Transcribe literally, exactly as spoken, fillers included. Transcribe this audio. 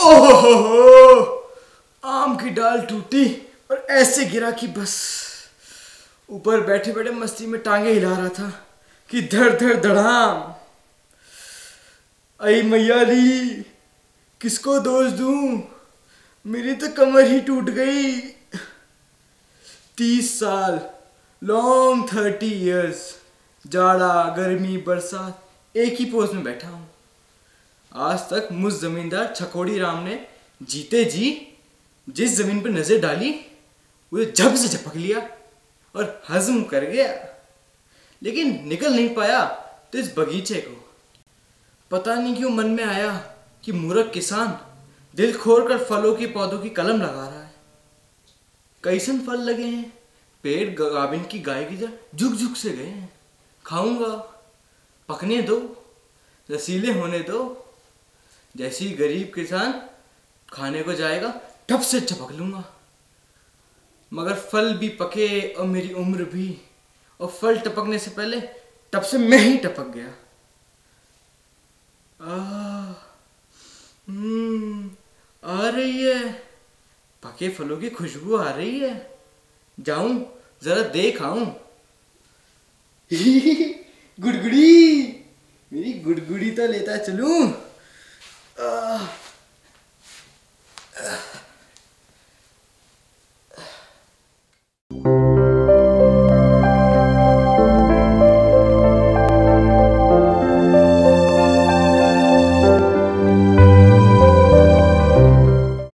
ओहो, आम की डाल टूटी और ऐसे गिरा कि बस। ऊपर बैठे बैठे मस्ती में टांगे हिला रहा था कि धड़ धड़ धड़ाम। आई मैयाली, किसको दोष दूं, मेरी तो कमर ही टूट गई। तीस साल, लॉन्ग थर्टी इयर्स, जाड़ा गर्मी बरसात एक ही पोज में बैठा हूं। आज तक मुझ जमींदार छकोड़ी राम ने जीते जी जिस जमीन पर नजर डाली उसे झप से झपक लिया और हजम कर गया, लेकिन निकल नहीं पाया तो इस बगीचे को। पता नहीं क्यों मन में आया कि मूर्ख किसान दिल खोर कर फलों के पौधों की कलम लगा रहा है। कैसन फल लगे हैं, पेड़ गाभिन की गाय की तरह झुक झुक से गए हैं। खाऊंगा, पकने दो, रसीले होने दो। जैसी गरीब किसान खाने को जाएगा ठप से झपक लूंगा। मगर फल भी पके और मेरी उम्र भी, और फल टपकने से पहले तब से मैं ही टपक गया। आ, हम्म, आ रही है, पके फलों की खुशबू आ रही है। जाऊं जरा देख आऊं। गुड़गुड़ी, मेरी गुड़गुड़ी तो लेता चलूं। आ, आ,